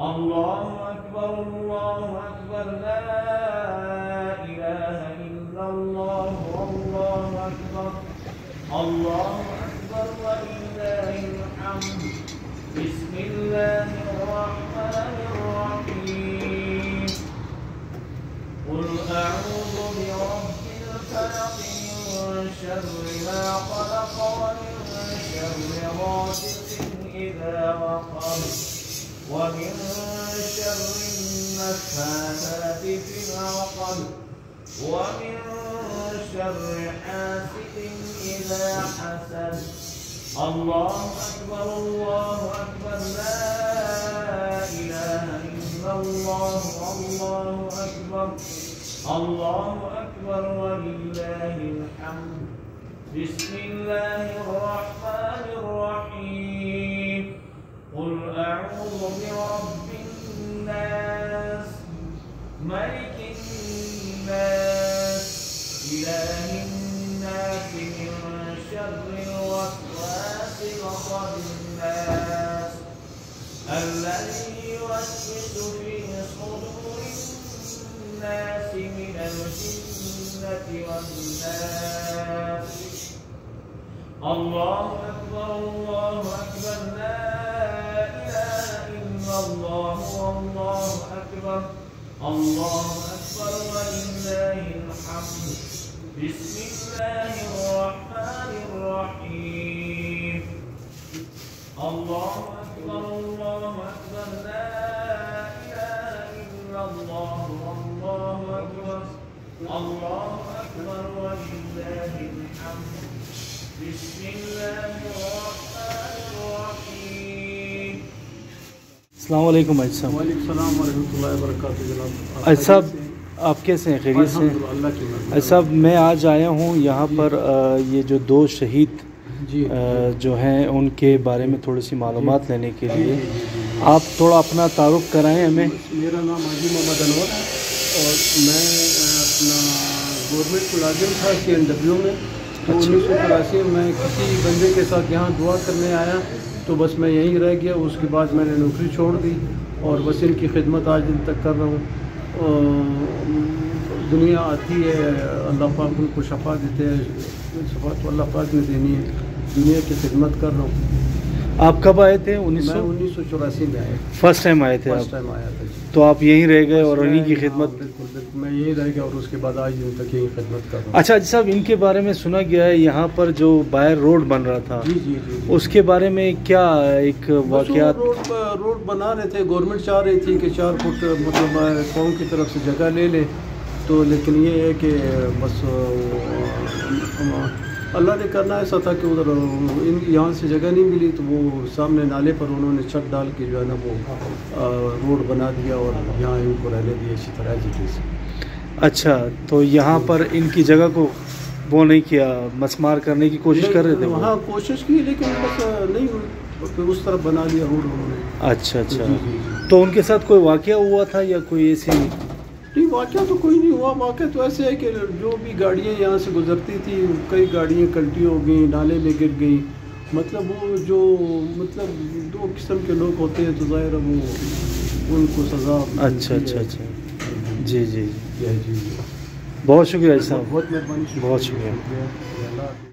الله أكبر الله أكبر لا إله إلا الله والله أكبر الله أكبر ولله الحمد بسم الله الرحمن الرحيم قل أعوذ برب الفلق من شر ما خلق ومن شر غاسق إذا وقب ومن شر النفاثات في العقد ومن شر حاسد إذا حسد الله أكبر لا إله إلا الله الله أكبر ولله الحمد بسم الله الرحمن الرحيم قل أعوذ برب الناس ملك الناس إله الناس من شر الوسواس الخناس الذي يوسوس في صدور الناس من الجنة والناس الله أكبر لا إله إلا الله والله أكبر ولله الحمد بسم الله الرحمن الرحيم الله أكبر لا إله إلا الله والله أكبر ولله الحمد بسم الله الرحمن الرحيم السلام علیکم حاجی صاحب۔ وعلیکم السلام ورحمۃ اللہ وبرکاتہ۔ جناب حاجی صاحب آپ کیسے ہیں؟ خیریت سے؟ حاجی صاحب میں آج آیا ہوں یہاں پر یہ جو دو شہید جو ہیں ان کے بارے میں تھوڑی سی معلومات لینے کے لیے آپ تھوڑا اپنا تعارف کرائیں ہمیں۔ میرا نام حاجی محمد انور ہے اور میں اپنا گورنمنٹ ملازم تھا KNW میں، تو 1983 میں کسی بندے کے ساتھ یہاں دعا کرنے آیا تو بس میں یہیں رہ گیا۔ اس کے بعد میں نے نوکری چھوڑ دی اور بس ان کی خدمت آج دن تک کر رہا ہوں۔ دنیا آتی ہے، اللہ پاک ان کو شفا دیتے ہیں، شفا تو اللہ پاک نے دینی ہے، دنیا کی خدمت کر رہا ہوں۔ آپ کب آئے تھے؟ 1984 میں آئے، فرسٹ ٹائم آئے تھے؟ فرسٹ ٹائم آیا تھا۔ تو آپ یہیں رہ گئے اور انہیں کی خدمت؟ بالکل بالکل میں یہیں رہ گیا اور اس کے بعد آج دن تک یہی خدمت کر رہا ہوں۔ اچھا حاجی صاحب ان کے بارے میں سنا گیا ہے یہاں پر جو باہر روڈ بن رہا تھا، جی اس کے بارے میں کیا ایک واقعات؟ روڈ بنا رہے تھے، گورنمنٹ چاہ رہی تھی کہ 4 فٹ مطلب قوم کی طرف سے جگہ لے لے، تو لیکن یہ ہے کہ بس اللہ نے کرنا ایسا تھا کہ ادھر یہاں سے جگہ نہیں ملی تو وہ سامنے نالے پر انہوں نے چھت ڈال کے جو ہے نا وہ روڈ بنا دیا اور یہاں ان کو رہنے دیا اسی طرح سے۔ اچھا تو یہاں پر ان کی جگہ کو وہ نہیں کیا، مسمار کرنے کی کوشش کر رہے تھے؟ وہاں کوشش کی لیکن بس نہیں ہوئی، پھر اس طرف بنا دیا روڈ انہوں نے۔ اچھا تو ان کے ساتھ کوئی واقعہ ہوا تھا یا کوئی ایسی؟ نہیں واقعہ تو کوئی نہیں ہوا، واقعہ تو ایسے ہے کہ جو بھی گاڑیاں یہاں سے گزرتی تھی کئی گاڑیاں کلٹی ہو گئیں، نالے میں گر گئیں، مطلب وہ جو مطلب 2 قسم کے لوگ ہوتے ہیں تو ظاہر وہ ان کو سزا۔ اچھا جی بہت شکریہ صاحب، بہت مہربانی، بہت شکریہ۔